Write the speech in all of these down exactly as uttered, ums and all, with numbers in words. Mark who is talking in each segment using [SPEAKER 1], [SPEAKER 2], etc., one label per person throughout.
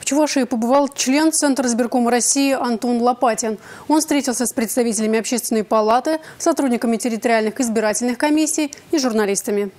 [SPEAKER 1] Чувашии побывал член Центра избиркома России Антон Лопатин. Он встретился с представителями Общественной палаты, сотрудниками территориальных избирательных комиссий и журналистами.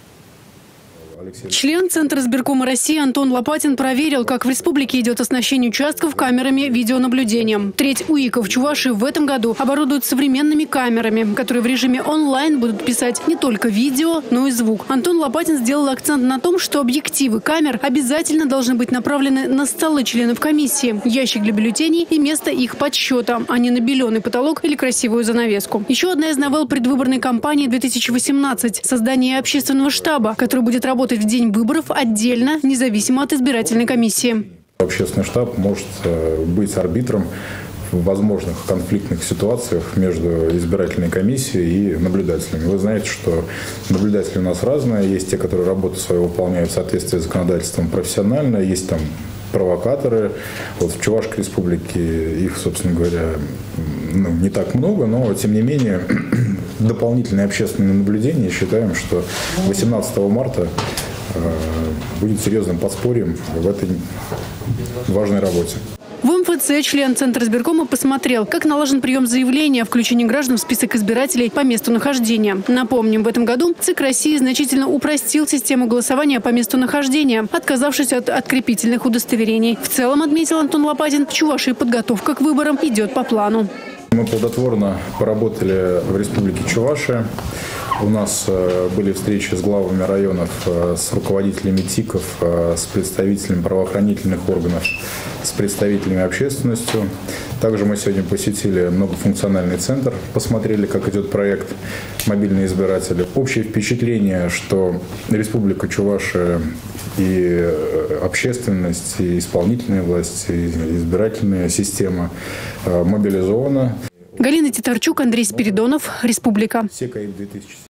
[SPEAKER 1] Член Центра избиркома России Антон Лопатин проверил, как в республике идет оснащение участков камерами видеонаблюдения. Треть УИКов Чувашии в этом году оборудуют современными камерами, которые в режиме онлайн будут писать не только видео, но и звук. Антон Лопатин сделал акцент на том, что объективы камер обязательно должны быть направлены на столы членов комиссии, ящик для бюллетеней и место их подсчета, а не на беленый потолок или красивую занавеску. Еще одна из новелл предвыборной кампании две тысячи восемнадцать – создание общественного штаба, который будет работать в день выборов отдельно, независимо от избирательной комиссии.
[SPEAKER 2] Общественный штаб может быть арбитром в возможных конфликтных ситуациях между избирательной комиссией и наблюдателями. Вы знаете, что наблюдатели у нас разные. Есть те, которые работу свою выполняют в соответствии с законодательством профессионально, есть там провокаторы. Вот в Чувашской республике их, собственно говоря, ну, не так много, но тем не менее дополнительное общественное наблюдение, считаем, что восемнадцатого марта будет серьезным подспорьем в этой важной работе.
[SPEAKER 1] В эм эф цэ член Центра избиркома посмотрел, как налажен прием заявления о включении граждан в список избирателей по месту нахождения. Напомним, в этом году ЦИК России значительно упростил систему голосования по месту нахождения, отказавшись от открепительных удостоверений. В целом, отметил Антон Лопатин, в Чувашии подготовка к выборам идет по плану.
[SPEAKER 2] Мы плодотворно поработали в Республике Чувашия. У нас были встречи с главами районов, с руководителями ТИКов, с представителями правоохранительных органов, с представителями общественностью. Также мы сегодня посетили многофункциональный центр, посмотрели, как идет проект «Мобильные избиратели». Общее впечатление, что Республика Чувашия и общественность, и исполнительная власть, и избирательная система мобилизована.
[SPEAKER 1] Галина Титарчук, Андрей Спиридонов, Республика.